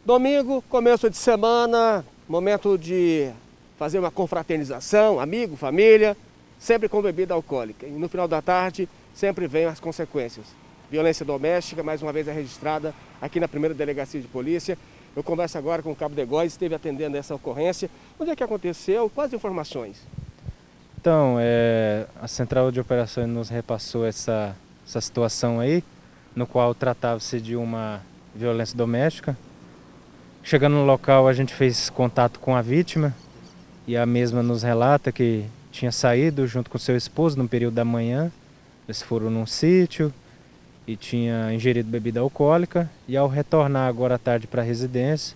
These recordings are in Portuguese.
Domingo, começo de semana, momento de fazer uma confraternização, amigo, família, sempre com bebida alcoólica. E no final da tarde, sempre vem as consequências. Violência doméstica, mais uma vez é registrada aqui na primeira delegacia de polícia. Eu converso agora com o Cabo Degóis, esteve atendendo essa ocorrência. Onde é que aconteceu? Quais informações? Então, a Central de Operações nos repassou essa situação aí, no qual tratava-se de uma violência doméstica. Chegando no local, a gente fez contato com a vítima e a mesma nos relata que tinha saído junto com seu esposo no período da manhã. Eles foram num sítio e tinha ingerido bebida alcoólica, e ao retornar agora à tarde para a residência,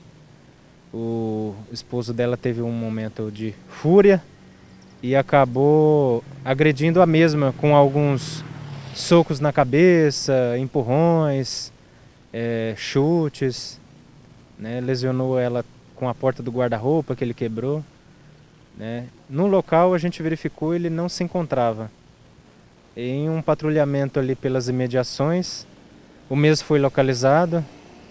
o esposo dela teve um momento de fúria e acabou agredindo a mesma com alguns socos na cabeça, empurrões, chutes, né? Lesionou ela com a porta do guarda-roupa que ele quebrou, né? No local a gente verificou, ele não se encontrava. Em um patrulhamento ali pelas imediações, o mesmo foi localizado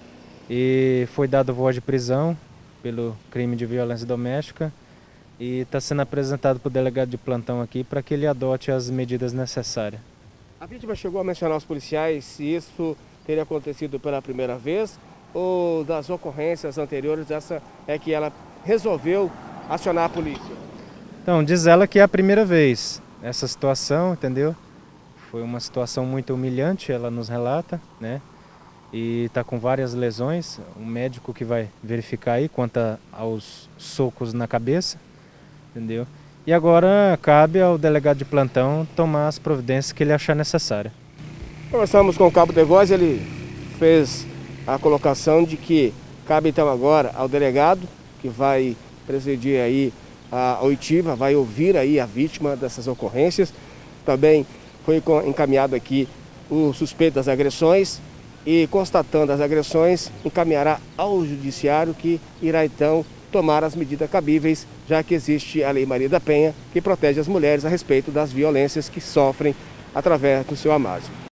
e foi dado voz de prisão pelo crime de violência doméstica e está sendo apresentado para o delegado de plantão aqui para que ele adote as medidas necessárias. A vítima chegou a mencionar aos policiais se isso teria acontecido pela primeira vez ou das ocorrências anteriores, essa é que ela resolveu acionar a polícia? Então, diz ela que é a primeira vez essa situação, entendeu? Foi uma situação muito humilhante, ela nos relata, né? E está com várias lesões, um médico que vai verificar aí quanto aos socos na cabeça, entendeu? E agora cabe ao delegado de plantão tomar as providências que ele achar necessárias. Conversamos com o Cabo Degóis, ele fez a colocação de que cabe então agora ao delegado, que vai presidir aí a oitiva, vai ouvir aí a vítima dessas ocorrências. Também foi encaminhado aqui o suspeito das agressões e, constatando as agressões, encaminhará ao judiciário, que irá então tomar as medidas cabíveis, já que existe a Lei Maria da Penha, que protege as mulheres a respeito das violências que sofrem através do seu amado.